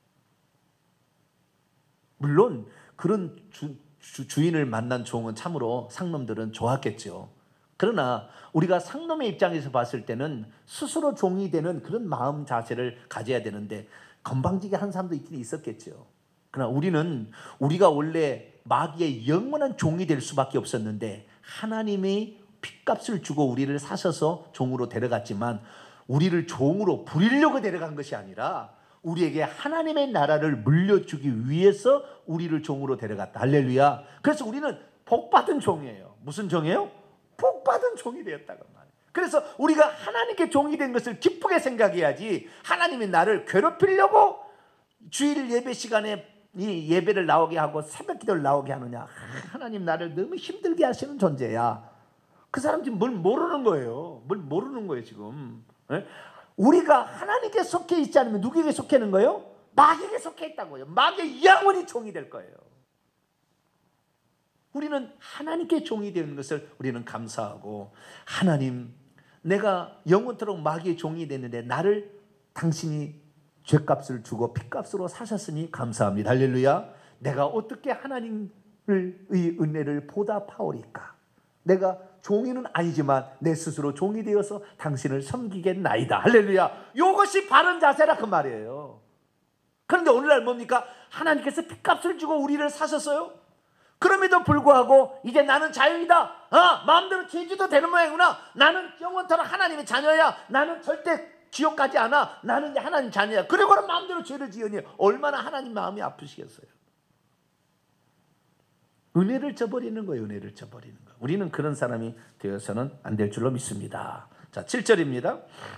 물론 그런 주, 주, 주인을 만난 종은 참으로 상놈들은 좋았겠죠. 그러나 우리가 상놈의 입장에서 봤을 때는 스스로 종이 되는 그런 마음 자세를 가져야 되는데 건방지게 한 사람도 있긴 있었겠죠. 그러나 우리는 우리가 원래 마귀의 영원한 종이 될 수밖에 없었는데 하나님이 핏값을 주고 우리를 사셔서 종으로 데려갔지만 우리를 종으로 부리려고 데려간 것이 아니라 우리에게 하나님의 나라를 물려주기 위해서 우리를 종으로 데려갔다. 할렐루야. 그래서 우리는 복받은 종이에요. 무슨 종이에요? 복받은 종이 되었다고 말해요. 그래서 우리가 하나님께 종이 된 것을 기쁘게 생각해야지 하나님이 나를 괴롭히려고 주일 예배 시간에 이 예배를 나오게 하고 새벽 기도를 나오게 하느냐. 하나님 나를 너무 힘들게 하시는 존재야. 그 사람 지금 뭘 모르는 거예요. 뭘 모르는 거예요 지금. 네? 우리가 하나님께 속해 있지 않으면 누구에게 속해 있는 거예요? 마귀에게 속해 있다고요. 마귀의 영원히 종이 될 거예요. 우리는 하나님께 종이 되는 것을 우리는 감사하고 하나님 내가 영원토록 마귀의 종이 됐는데 나를 당신이 죄값을 주고 핏값으로 사셨으니 감사합니다. 할렐루야. 내가 어떻게 하나님의 은혜를 보답하오리까? 내가 종이는 아니지만 내 스스로 종이 되어서 당신을 섬기겠나이다. 할렐루야. 이것이 바른 자세라 그 말이에요. 그런데 오늘날 뭡니까? 하나님께서 핏값을 주고 우리를 사셨어요. 그럼에도 불구하고 이제 나는 자유이다. 어, 마음대로 죄지도 되는 모양이구나. 나는 영원토록 하나님의 자녀야. 나는 절대 지옥 가지 않아. 나는 이제 하나님 자녀야. 그러고는 마음대로 죄를 지으니 얼마나 하나님 마음이 아프시겠어요. 은혜를 저버리는 거예요. 은혜를 저버리는 거. 우리는 그런 사람이 되어서는 안 될 줄로 믿습니다. 자, 칠 절입니다.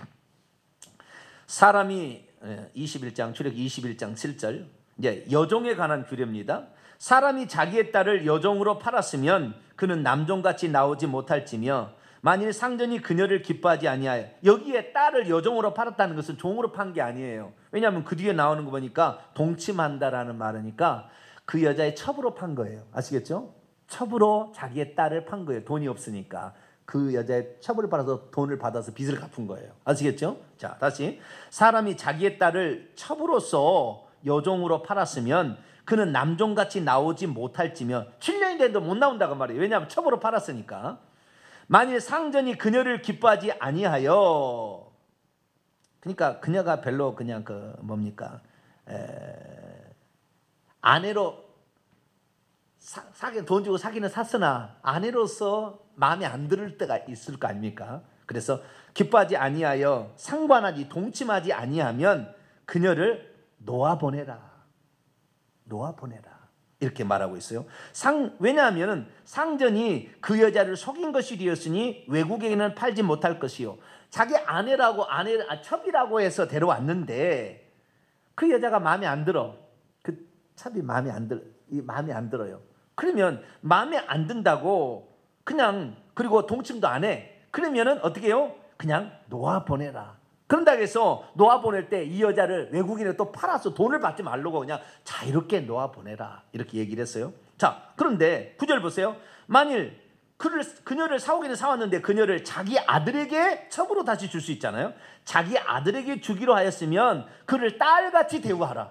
사람이 이십일 장 출애굽기 이십일 장 칠 절 이제 여종에 관한 규례입니다. 사람이 자기의 딸을 여종으로 팔았으면 그는 남종같이 나오지 못할지며 만일 상전이 그녀를 기뻐하지 아니하여 여기에 딸을 여종으로 팔았다는 것은 종으로 판 게 아니에요. 왜냐하면 그 뒤에 나오는 거 보니까 동침한다라는 말이니까 그 여자의 첩으로 판 거예요. 아시겠죠? 첩으로 자기의 딸을 판 거예요. 돈이 없으니까 그 여자의 첩을 받아서 돈을 받아서 빚을 갚은 거예요. 아시겠죠? 자, 다시 사람이 자기의 딸을 첩으로서 여종으로 팔았으면 그는 남종같이 나오지 못할지며 칠 년이 돼도 못 나온다고 말이에요. 왜냐하면 첩으로 팔았으니까. 만일 상전이 그녀를 기뻐하지 아니하여 그러니까 그녀가 별로 그냥 그 뭡니까 에, 아내로 사, 사기, 돈 주고 사기는 샀으나 아내로서 마음에 안 들을 때가 있을 거 아닙니까? 그래서 기뻐하지 아니하여 상관하지 동침하지 아니하면 그녀를 놓아보내라. 놓아보내라. 이렇게 말하고 있어요. 상, 왜냐하면 상전이 그 여자를 속인 것이 되었으니 외국에는 팔지 못할 것이요. 자기 아내라고 아내 아, 첩이라고 해서 데려왔는데 그 여자가 마음에 안 들어. 그 첩이 마음에 안 들, 이 마음에 안 들어요. 그러면 마음에 안 든다고 그냥 그리고 동침도 안 해. 그러면은 어떻게 해요? 그냥 놓아 보내라. 그런다 해서 놓아 보낼 때 이 여자를 외국인에 또 팔아서 돈을 받지 말라고 그냥 자유롭게 놓아 보내라 이렇게 얘기를 했어요. 자, 그런데 구 절 보세요. 만일 그를, 그녀를 사오기는 사왔는데 그녀를 자기 아들에게 첩으로 다시 줄 수 있잖아요. 자기 아들에게 주기로 하였으면 그를 딸같이 대우하라.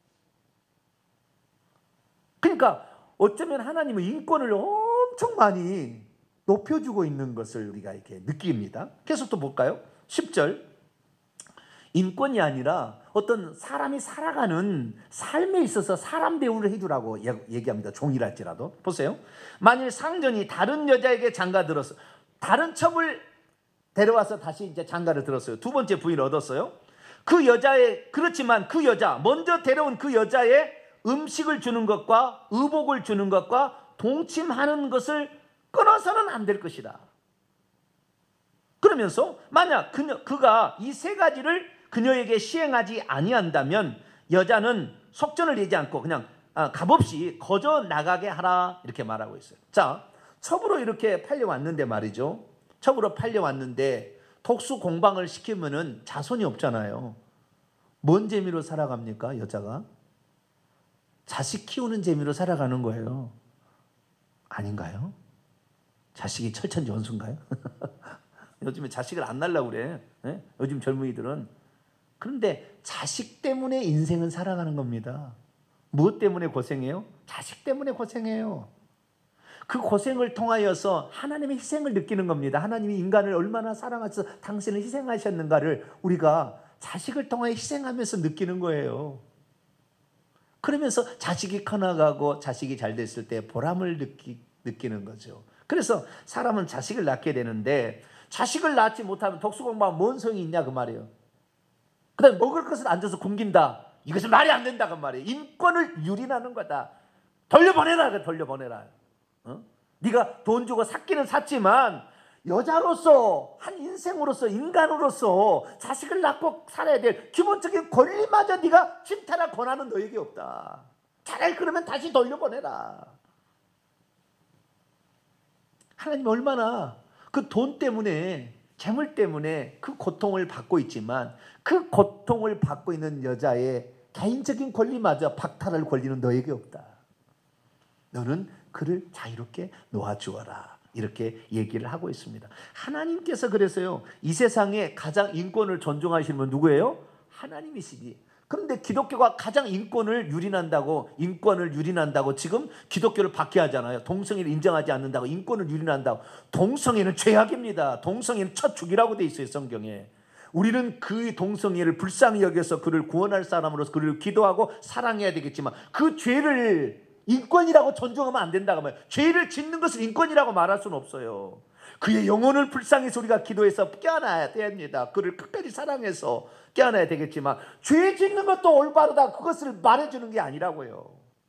그러니까 어쩌면 하나님은 인권을 엄청 많이 높여주고 있는 것을 우리가 이렇게 느낍니다. 계속 또 볼까요? 십 절. 인권이 아니라 어떤 사람이 살아가는 삶에 있어서 사람 대우를 해주라고 얘기합니다. 종이랄지라도. 보세요. 만일 상전이 다른 여자에게 장가 들었어, 다른 첩을 데려와서 다시 이제 장가를 들었어요. 두 번째 부인을 얻었어요. 그 여자의, 그렇지만 그 여자, 먼저 데려온 그 여자의 음식을 주는 것과 의복을 주는 것과 동침하는 것을 끊어서는 안 될 것이다. 그러면서 만약 그녀, 그가 이 세 가지를 그녀에게 시행하지 아니한다면 여자는 속전을 내지 않고 그냥 아, 값없이 거저 나가게 하라 이렇게 말하고 있어요. 자, 첩으로 이렇게 팔려왔는데 말이죠. 첩으로 팔려왔는데 독수 공방을 시키면은 자손이 없잖아요. 뭔 재미로 살아갑니까? 여자가 자식 키우는 재미로 살아가는 거예요. 아닌가요? 자식이 철천지 원수인가요? 요즘에 자식을 안 낳으려고 그래. 네? 요즘 젊은이들은. 그런데 자식 때문에 인생은 살아가는 겁니다. 무엇 때문에 고생해요? 자식 때문에 고생해요. 그 고생을 통하여서 하나님의 희생을 느끼는 겁니다. 하나님이 인간을 얼마나 사랑하셔서 당신을 희생하셨는가를 우리가 자식을 통하여 희생하면서 느끼는 거예요. 그러면서 자식이 커나가고 자식이 잘 됐을 때 보람을 느끼, 느끼는 거죠. 그래서 사람은 자식을 낳게 되는데 자식을 낳지 못하면 독수공방은 뭔 소용이 있냐 그 말이에요. 그 다음에 먹을 것을 앉아서 굶긴다. 이것은 말이 안 된다 그 말이에요. 인권을 유린하는 거다. 돌려보내라. 돌려보내라. 어? 네가 돈 주고 샀기는 샀지만 여자로서 한 인생으로서 인간으로서 자식을 낳고 살아야 될 기본적인 권리마저 네가 침탈할 권한은 너에게 없다. 차라리 그러면 다시 돌려보내라. 하나님 얼마나 그 돈 때문에 재물 때문에 그 고통을 받고 있지만 그 고통을 받고 있는 여자의 개인적인 권리마저 박탈할 권리는 너에게 없다. 너는 그를 자유롭게 놓아주어라. 이렇게 얘기를 하고 있습니다. 하나님께서 그래서요, 이 세상에 가장 인권을 존중하시는 분 누구예요? 하나님이시니. 그런데 기독교가 가장 인권을 유린한다고, 인권을 유린한다고 지금 기독교를 박해하잖아요. 동성애를 인정하지 않는다고, 인권을 유린한다고. 동성애는 죄악입니다. 동성애는 첫 죽이라고 돼 있어요, 성경에. 우리는 그 동성애를 불쌍히 여겨서 그를 구원할 사람으로서 그를 기도하고 사랑해야 되겠지만 그 죄를 인권이라고 존중하면 안 된다고 말해요. 죄를 짓는 것을 인권이라고 말할 수는 없어요. 그의 영혼을 불쌍해서 우리가 기도해서 깨어나야 됩니다. 그를 끝까지 사랑해서 깨어나야 되겠지만 죄 짓는 것도 올바르다 그것을 말해주는 게 아니라고요.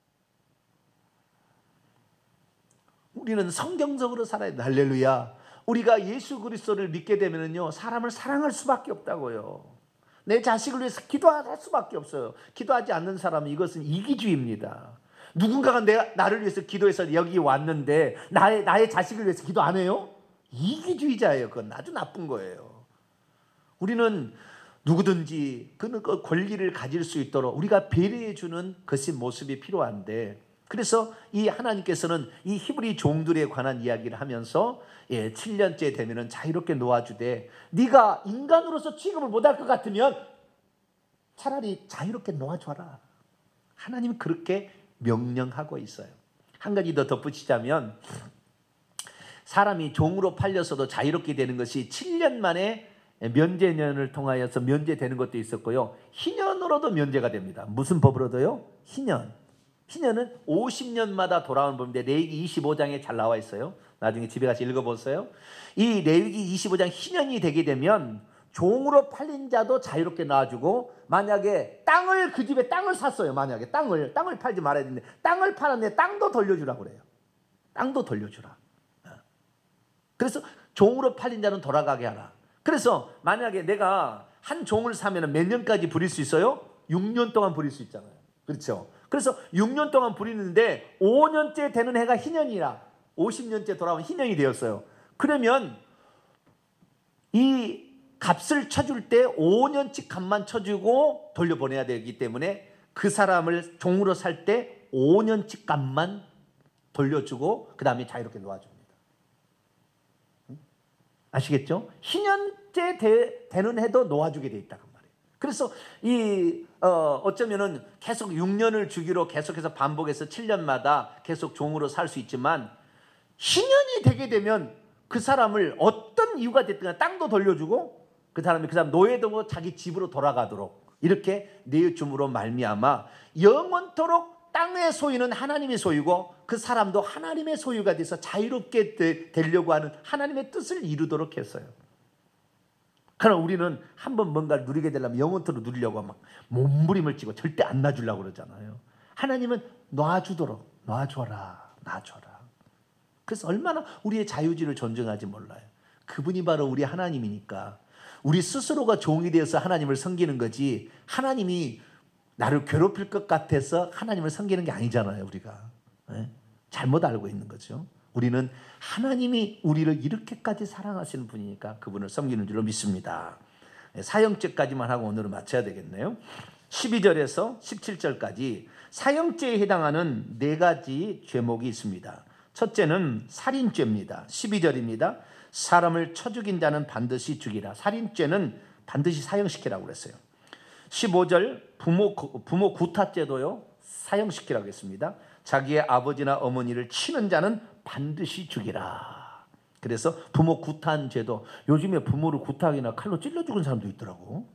우리는 성경적으로 살아야 돼. 할렐루야. 우리가 예수 그리스도를 믿게 되면요 사람을 사랑할 수밖에 없다고요. 내 자식을 위해서 기도할 수밖에 없어요. 기도하지 않는 사람은 이것은 이기주의입니다. 누군가가 내가 나를 위해서 기도해서 여기 왔는데 나의 나의 자식을 위해서 기도 안 해요? 이기주의자예요. 그건 아주 나쁜 거예요. 우리는 누구든지 그 권리를 가질 수 있도록 우리가 배려해 주는 것이 모습이 필요한데, 그래서 이 하나님께서는 이 히브리 종들에 관한 이야기를 하면서 예, 칠 년째 되면은 자유롭게 놓아주되 네가 인간으로서 취급을 못할 것 같으면 차라리 자유롭게 놓아줘라. 하나님은 그렇게 명령하고 있어요. 한 가지 더 덧붙이자면 사람이 종으로 팔려서도 자유롭게 되는 것이 칠 년 만에 면제년을 통하여서 면제되는 것도 있었고요. 희년으로도 면제가 됩니다. 무슨 법으로도요? 희년. 희년은 오십 년마다 돌아오는 법인데 레위기 이십오 장에 잘 나와 있어요. 나중에 집에 가서 읽어보세요. 이 레위기 이십오 장 희년이 되게 되면 종으로 팔린 자도 자유롭게 놔주고, 만약에 땅을 그 집에 땅을 샀어요. 만약에 땅을 땅을 팔지 말아야 되는데 땅을 팔았는데 땅도 돌려주라고 그래요. 땅도 돌려주라. 그래서 종으로 팔린 자는 돌아가게 하라. 그래서 만약에 내가 한 종을 사면 몇 년까지 부릴 수 있어요? 육 년 동안 부릴 수 있잖아요. 그렇죠? 그래서 육 년 동안 부리는데 오 년째 되는 해가 희년이라 오십 년째 돌아오면 희년이 되었어요. 그러면 이 값을 쳐줄 때 오 년치 값만 쳐주고 돌려보내야 되기 때문에 그 사람을 종으로 살 때 오 년치 값만 돌려주고 그 다음에 자유롭게 놓아줍니다. 아시겠죠? 희년째 되, 되는 해도 놓아주게 돼 있다 그 말이에요. 그래서 이 어, 어쩌면은 계속 육 년을 주기로 계속해서 반복해서 칠 년마다 계속 종으로 살 수 있지만 희년이 되게 되면 그 사람을 어떤 이유가 됐든 땅도 돌려주고 그 사람이 그 사람 노예도 자기 집으로 돌아가도록 이렇게 내어줌으로 말미암아 영원토록 땅의 소유는 하나님의 소유고 그 사람도 하나님의 소유가 돼서 자유롭게 되, 되려고 하는 하나님의 뜻을 이루도록 했어요. 그러나 우리는 한번 뭔가를 누리게 되려면 영원토록 누리려고 막 몸부림을 치고 절대 안 놔주려고 그러잖아요. 하나님은 놔주도록 놔줘라 놔줘라. 그래서 얼마나 우리의 자유지를 존중하지 몰라요. 그분이 바로 우리 하나님이니까 우리 스스로가 종이 되어서 하나님을 섬기는 거지 하나님이 나를 괴롭힐 것 같아서 하나님을 섬기는 게 아니잖아요. 우리가 네? 잘못 알고 있는 거죠. 우리는 하나님이 우리를 이렇게까지 사랑하시는 분이니까 그분을 섬기는 줄로 믿습니다. 사형죄까지만 하고 오늘은 마쳐야 되겠네요. 십이 절에서 십칠 절까지 사형죄에 해당하는 네 가지 죄목이 있습니다. 첫째는 살인죄입니다. 십이 절입니다. 사람을 쳐 죽인 자는 반드시 죽이라. 살인죄는 반드시 사형시키라고 그랬어요. 십오 절 부모, 부모 구타죄도요 사형시키라고 했습니다. 자기의 아버지나 어머니를 치는 자는 반드시 죽이라. 그래서 부모 구타한 죄도 요즘에 부모를 구타하기나 칼로 찔러 죽은 사람도 있더라고.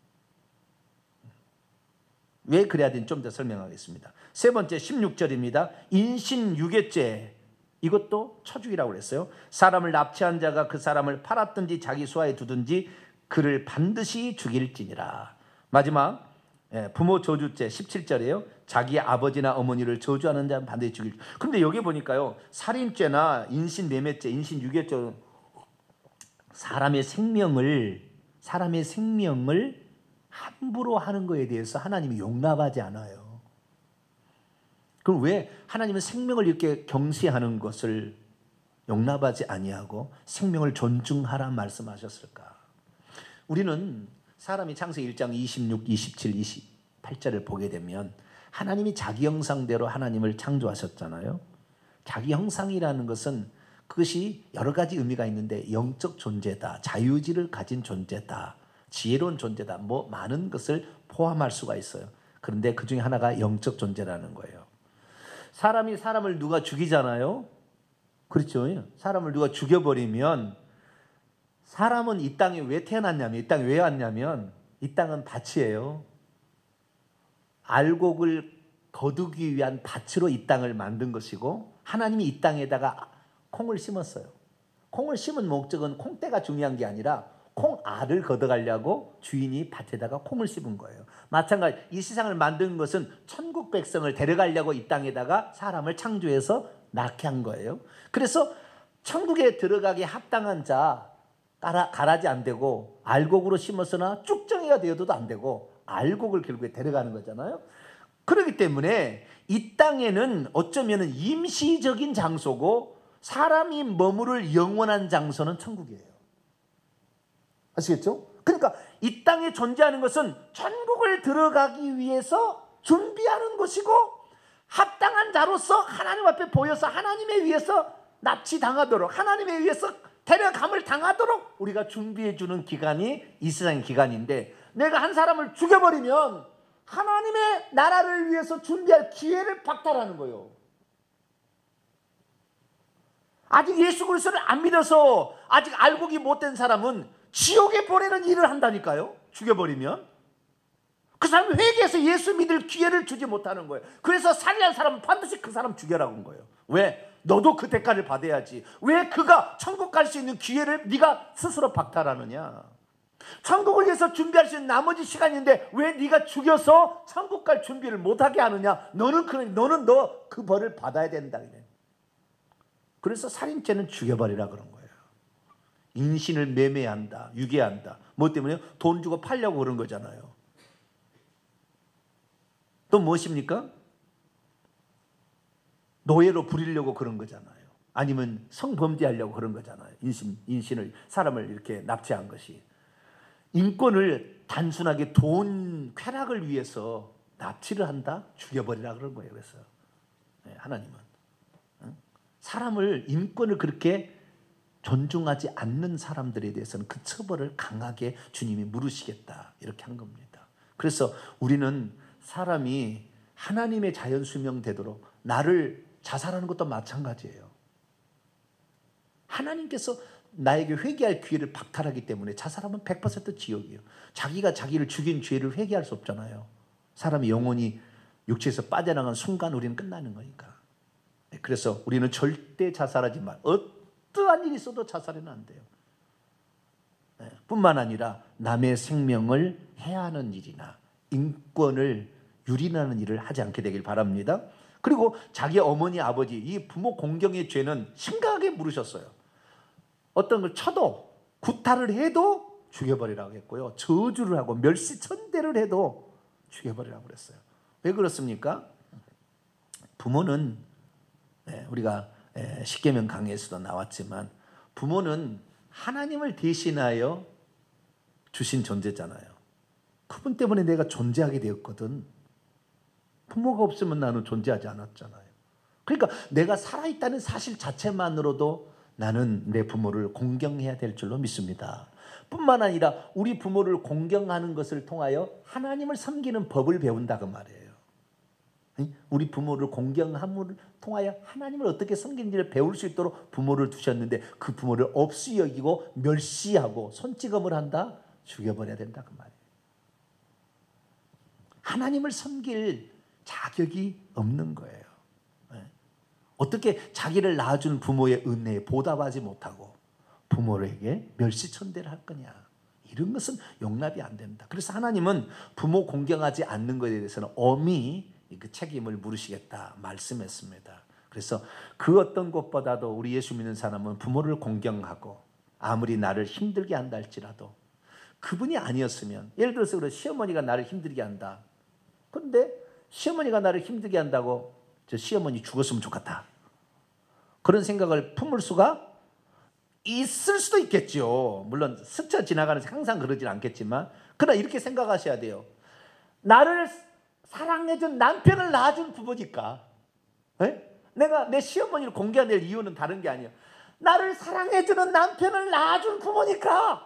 왜 그래야 되는지 좀 더 설명하겠습니다. 세 번째 십육 절입니다. 인신유괴죄 이것도 쳐 죽이라고 그랬어요. 사람을 납치한 자가 그 사람을 팔았든지 자기 수하에 두든지 그를 반드시 죽일지니라. 마지막 부모 저주죄 십칠 절이에요. 자기 아버지나 어머니를 저주하는 자는 반드시 죽일. 그런데 여기 보니까요. 살인죄나 인신매매죄, 인신유괴죄 사람의 생명을 사람의 생명을 함부로 하는 것에 대해서 하나님이 용납하지 않아요. 그럼 왜 하나님은 생명을 이렇게 경시하는 것을 용납하지 아니하고 생명을 존중하라 말씀하셨을까? 우리는 사람이 창세기 일 장 이십육, 이십칠, 이십팔 절을 보게 되면 하나님이 자기 형상대로 하나님을 창조하셨잖아요. 자기 형상이라는 것은 그것이 여러 가지 의미가 있는데 영적 존재다, 자유지를 가진 존재다, 지혜로운 존재다, 뭐 많은 것을 포함할 수가 있어요. 그런데 그 중에 하나가 영적 존재라는 거예요. 사람이 사람을 누가 죽이잖아요. 그렇죠? 사람을 누가 죽여버리면 사람은 이 땅에 왜 태어났냐면 이 땅에 왜 왔냐면 이 땅은 밭이에요. 알곡을 거두기 위한 밭으로 이 땅을 만든 것이고 하나님이 이 땅에다가 콩을 심었어요. 콩을 심은 목적은 콩대가 중요한 게 아니라 콩알을 걷어가려고 주인이 밭에다가 콩을 심은 거예요. 마찬가지 이 세상을 만든 것은 천국 백성을 데려가려고 이 땅에다가 사람을 창조해서 낳게 한 거예요. 그래서 천국에 들어가기 합당한 자 가라, 가라지 안 되고 알곡으로 심었으나 쭉정이가 되어도 안 되고 알곡을 결국에 데려가는 거잖아요. 그렇기 때문에 이 땅에는 어쩌면 임시적인 장소고 사람이 머무를 영원한 장소는 천국이에요. 아시겠죠? 그러니까 이 땅에 존재하는 것은 천국을 들어가기 위해서 준비하는 것이고 합당한 자로서 하나님 앞에 보여서 하나님에 의해서 납치당하도록 하나님에 의해서 데려감을 당하도록 우리가 준비해 주는 기간이 이 세상의 기간인데 내가 한 사람을 죽여버리면 하나님의 나라를 위해서 준비할 기회를 박탈하는 거예요. 아직 예수 그리스도를 안 믿어서 아직 알곡이 못된 사람은 지옥에 보내는 일을 한다니까요. 죽여버리면 그 사람이 회개해서 예수 믿을 기회를 주지 못하는 거예요. 그래서 살인한 사람은 반드시 그 사람 죽여라고 한 거예요. 왜? 너도 그 대가를 받아야지. 왜 그가 천국 갈 수 있는 기회를 네가 스스로 박탈하느냐. 천국을 위해서 준비할 수 있는 나머지 시간인데 왜 네가 죽여서 천국 갈 준비를 못하게 하느냐? 너는 그 너는 너 그 벌을 받아야 된다. 그래서 살인죄는 죽여버리라 그런 거예요. 인신을 매매한다, 유괴한다. 뭐 때문에요? 돈 주고 팔려고 그런 거잖아요. 또 무엇입니까? 노예로 부리려고 그런 거잖아요. 아니면 성범죄하려고 그런 거잖아요. 인신, 인신을, 사람을 이렇게 납치한 것이. 인권을 단순하게 돈 쾌락을 위해서 납치를 한다? 죽여버리라 그런 거예요. 그래서 하나님은 사람을, 인권을 그렇게 존중하지 않는 사람들에 대해서는 그 처벌을 강하게 주님이 물으시겠다 이렇게 한 겁니다. 그래서 우리는 사람이 하나님의 자연 수명되도록 나를 자살하는 것도 마찬가지예요. 하나님께서 나에게 회개할 기회를 박탈하기 때문에 자살하면 백 퍼센트 지옥이에요. 자기가 자기를 죽인 죄를 회개할 수 없잖아요. 사람이 영혼이 육체에서 빠져나간 순간 우리는 끝나는 거니까. 그래서 우리는 절대 자살하지 말. 어떠한 일이 있어도 자살은 안 돼요. 뿐만 아니라 남의 생명을 해하는 일이나 인권을 유린하는 일을 하지 않게 되길 바랍니다. 그리고 자기 어머니, 아버지, 이 부모 공경의 죄는 심각하게 물으셨어요. 어떤 걸 쳐도, 구타를 해도 죽여버리라고 했고요. 저주를 하고 멸시천대를 해도 죽여버리라고 그랬어요. 왜 그렇습니까? 부모는 우리가 십계명 강의에서도 나왔지만 부모는 하나님을 대신하여 주신 존재잖아요. 그분 때문에 내가 존재하게 되었거든. 부모가 없으면 나는 존재하지 않았잖아요. 그러니까 내가 살아있다는 사실 자체만으로도 나는 내 부모를 공경해야 될 줄로 믿습니다. 뿐만 아니라 우리 부모를 공경하는 것을 통하여 하나님을 섬기는 법을 배운다 그 말이에요. 우리 부모를 공경함을 통하여 하나님을 어떻게 섬기는지를 배울 수 있도록 부모를 두셨는데 그 부모를 없이 여기고 멸시하고 손찌검을 한다? 죽여버려야 된다 그 말이에요. 하나님을 섬길 자격이 없는 거예요. 어떻게 자기를 낳아준 부모의 은혜에 보답하지 못하고 부모에게 멸시천대를 할 거냐. 이런 것은 용납이 안 된다. 그래서 하나님은 부모 공경하지 않는 것에 대해서는 엄히 그 책임을 물으시겠다 말씀했습니다. 그래서 그 어떤 것보다도 우리 예수 믿는 사람은 부모를 공경하고 아무리 나를 힘들게 한다 할지라도 그분이 아니었으면, 예를 들어서 그래, 시어머니가 나를 힘들게 한다. 그런데 시어머니가 나를 힘들게 한다고 저 시어머니 죽었으면 좋겠다, 그런 생각을 품을 수가 있을 수도 있겠죠. 물론 스쳐 지나가는 항상 그러진 않겠지만, 그러나 이렇게 생각하셔야 돼요. 나를 사랑해준 남편을 낳아준 부모니까, 에? 내가 내 시어머니를 공개할 이유는 다른 게 아니에요. 나를 사랑해주는 남편을 낳아준 부모니까.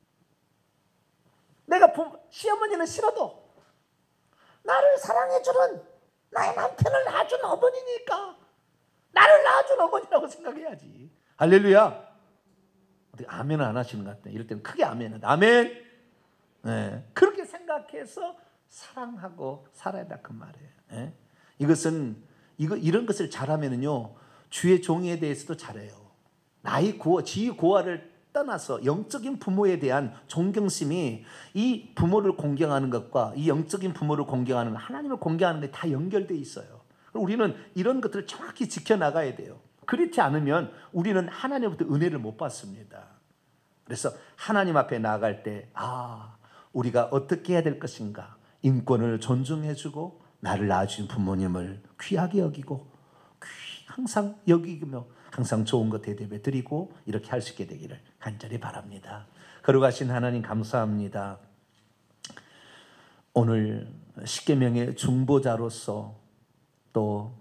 내가 부, 시어머니는 싫어도 나를 사랑해주는 나의 남편을 낳아준 어머니니까 나를 낳아준 어머니라고 생각해야지. 할렐루야. 어떻게 아멘을 안 하시는 것 같아요. 이럴 때는 크게 아멘은 아멘. 네. 그렇게 생각해서 사랑하고 살아야 된다 그 말이에요. 네? 이것은 이거 이런 것을 잘하면은요 주의 종에 대해서도 잘해요. 나의 고아, 지위 고아를 떠나서 영적인 부모에 대한 존경심이 이 부모를 공경하는 것과 이 영적인 부모를 공경하는 것, 하나님을 공경하는 데 다 연결되어 있어요. 우리는 이런 것들을 정확히 지켜나가야 돼요. 그렇지 않으면 우리는 하나님부터 은혜를 못 받습니다. 그래서 하나님 앞에 나아갈 때 아, 우리가 어떻게 해야 될 것인가, 인권을 존중해주고 나를 낳아준 부모님을 귀하게 여기고 항상 여기며 항상 좋은 것 대접해 드리고 이렇게 할 수 있게 되기를 간절히 바랍니다. 거룩하신 하나님 감사합니다. 오늘 십계명의 중보자로서 또